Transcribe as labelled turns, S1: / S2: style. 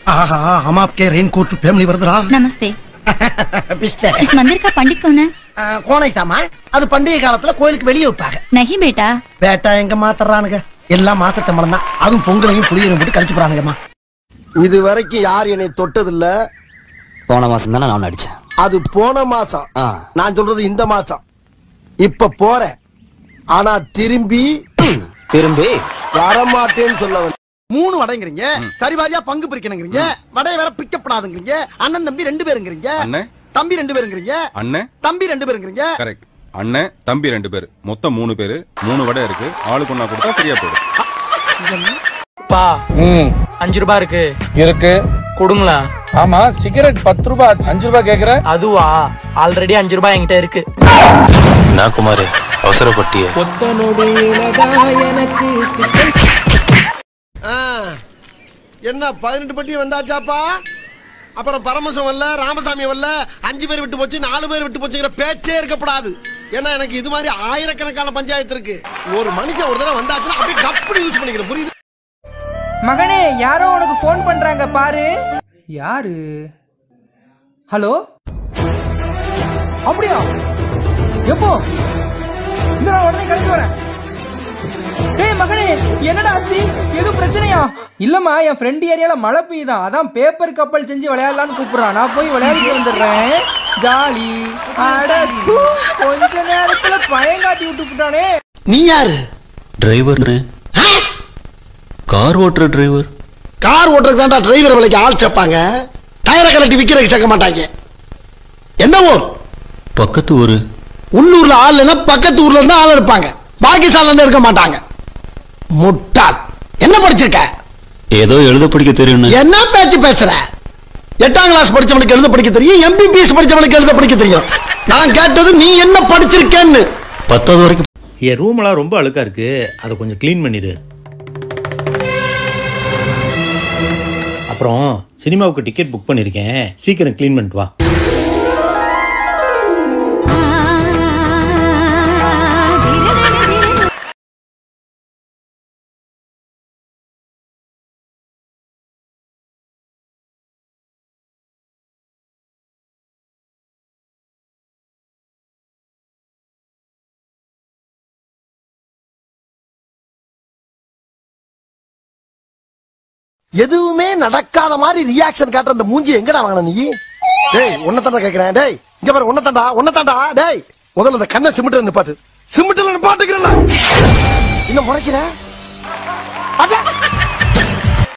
S1: हम आपके raincoat family वर्दरा।
S2: नमस्ते। इस मंदिर का पंडित कौन है?
S1: कौन है सामा? அது பண்டிகை காலத்துல கோயிலுக்கு வெளியே வைப்பாங்க.
S2: नहीं बेटा।
S1: பேட்டா எங்க மாத்தறானுங்க? எல்லாம் மாச சம்பளம் தான். அதுவும் பொங்கலையும் புளியரையும் போட்டு கழிச்சு போறானுங்கம்மா. இது வரைக்கும் யார் என்னை தொட்டது இல்ல.
S3: போன மாசம் தானே நான் அடிச்சேன்.
S1: அது போன மாசம். நான் சொல்றது இந்த மாசம். இப்ப போறேன். ஆனா திரும்பி வர மாட்டேன்னு சொல்ல வந்து 3 வடைங்கறீங்க. சரிவாரியா பங்கு பிரிக்கணும்ங்கறீங்க. வடை வேற பிரிக்கப்படாதுங்கறீங்க. அண்ணன் தம்பி 2 பேருங்கறீங்க. அண்ணன் தம்பி 2 பேருங்கறீங்க. அண்ணன் தம்பி 2 பேருங்கறீங்க.
S4: கரெக்ட். அண்ணன் தம்பி 2 பேர். மொத்தம் 3 பேர். 3 வடை இருக்கு. ஆளுக்கு ஒண்ணா கொடுத்தா சரியா போடும்.
S5: பா 5 ரூபாய் இருக்கு.
S6: இருக்கு.
S5: கொடுங்களா?
S6: ஆமா சிகரெட் 10 ரூபாய் 5 ரூபாய் கேக்குற?
S5: அதுவா? ஆல்ரெடி 5 ரூபாய் என்கிட்ட இருக்கு.
S7: நான் குமார் அவசரப்பட்டியே.
S1: என்ன 18 பட்டி வந்தாச்சாப்பா? அப்புறம் பரமசம் வரல, ராமசாமி வரல, 5 பேர் விட்டு போச்சு, 4 பேர் விட்டு போச்சுங்கிற பேச்சே இருக்கப்படாது. ஏன்னா எனக்கு இது மாதிரி ஆயிரக்கணக்கான பஞ்சாயத்து இருக்கு. ஒரு மனுஷன் ஒரு தடவை வந்தாச்சுன்னா அப்படியே கப்படி யூஸ் பண்ணிக்கிறேன். புரியுது?
S8: மகனே, யாரோ உனக்கு போன் பண்றாங்க பாரு. யாரு? ஹலோ, அப்படியா? எப்போ? இந்த நான் உடனே கிளம்பி வரேன். டேய் மகனே, என்னடா ஆச்சு? எதுவும் பிரச்சனையா? இல்லம்மா, என் ஃப்ரெண்ட் ஏரியால மழை பெய்யுதான். அதான் பேப்பர் கப்பல் செஞ்சு விளையாடலான்னு கூப்பிடுறான். நான் போய் விளையாடிட்டு வந்துடுறேன். ஜாலி. அடக்கு, கொஞ்ச நேரத்துல பயங்காட்டி விட்டுட்டானே.
S1: நீ யாரு?
S7: டிரைவர். கார் ஓட்டுற டிரைவர்.
S1: கார் ஓட்டுறதுக்கு தான்டா டிரைவர் வேலைக்கு ஆள் சேர்ப்பாங்க. டயரை கலட்டி விக்கிறதுக்கு சேர்க்க மாட்டாங்க. என்ன ஊர்?
S7: பக்கத்து ஊரு.
S1: உள்ளூர்ல ஆள் இல்லைன்னா பக்கத்து ஊர்ல இருந்தா ஆள் எடுப்பாங்க. பாக்கி சால இருந்து எடுக்க மாட்டாங்க. முட்டாள். என்ன படிச்சிருக்க?
S7: ஏதோ எழுத படிக்க தெரியும்.
S1: என்ன பேச்சு பேசுற? 8ஆம் கிளாஸ் படிச்சவனுக்கு எழுத படிக்க தெரியும். MBBS படிச்சவனுக்கு எழுத படிக்க தெரியும். நான் கேட்டது நீ என்ன படிச்சிருக்கேன்னு.
S7: 10வது வரைக்கும்.
S9: என் ரூம் எல்லாம் ரொம்ப அழுக்கா இருக்கு. அதை கொஞ்சம் கிளீன் பண்ணிடு. அப்புறம் சினிமாவுக்கு டிக்கெட் புக் பண்ணிருக்கேன். சீக்கிரம் கிளீன் பண்ணிட்டு வா.
S1: எதுவுமே நடக்காத மாதிரி ரியாக்ஷன் காட்டுற அந்த மூஞ்சி எங்கடா வாங்கின நீ? டேய், உன்னதாண்டா கேக்குறேன். டேய், இங்க பாரு, உன்னதாண்டா. டேய், முதல்ல அந்த கண்ணை சிமிட்ட நிப்பாட்டு. சிமிட்டல நிப்பாட்டுக்கிறேன். இன்னும் முறைக்கிறேன்.